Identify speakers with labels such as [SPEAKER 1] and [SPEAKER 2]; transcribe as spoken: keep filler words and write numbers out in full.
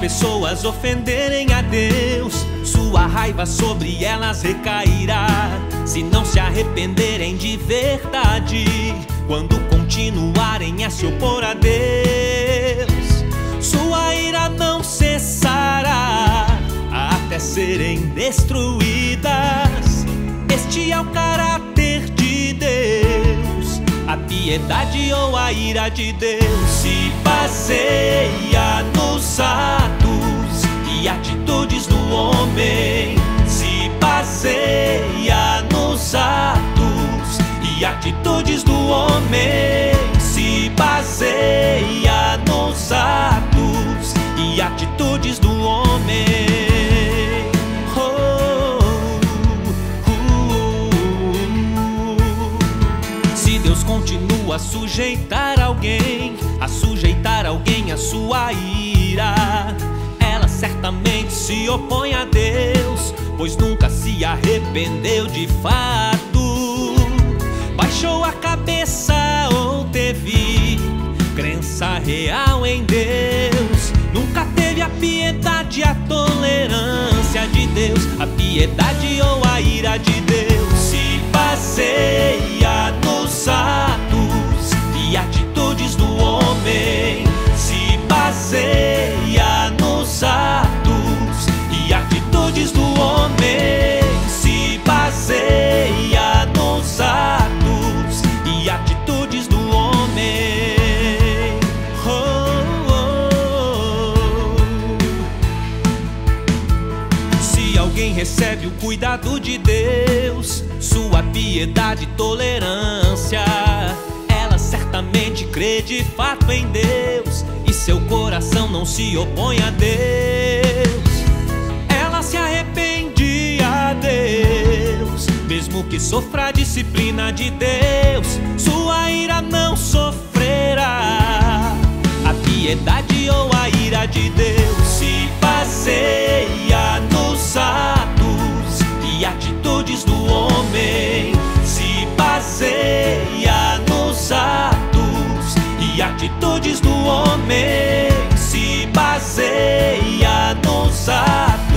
[SPEAKER 1] pessoas ofenderem a Deus, sua raiva sobre elas recairá. Se não se arrependerem de verdade, quando continuarem a se opor a Deus, sua ira não cessará até serem destruídas. Este é o caráter de Deus, a piedade ou a ira de Deus se baseia nos atos e atitudes do homem. Se baseia nos atos e atitudes do homem. Se baseia nos atos e atitudes do homem. Continua a sujeitar alguém, a sujeitar alguém à sua ira, ela certamente se opõe a Deus, pois nunca se arrependeu de fato. Baixou a cabeça ou teve crença real em Deus, nunca teve a piedade e a tolerância de Deus. A piedade ou a ira de Deus se baseia nos atos e atitudes do homem. Se baseia nos atos e atitudes do homem. Se baseia nos atos e atitudes do homem. Oh, oh, oh. Se alguém recebe o cuidado de Deus, sua piedade e tolerância, ela certamente crê de fato em Deus, e seu coração não se opõe a Deus. Ela se arrepende a Deus, mesmo que sofra a disciplina de Deus, sua ira não sofrerá. A piedade ou a ira de Deus se baseia nos atos e atitudes do homem. Se baseia nos atos e atitudes do homem. Se baseia nos atos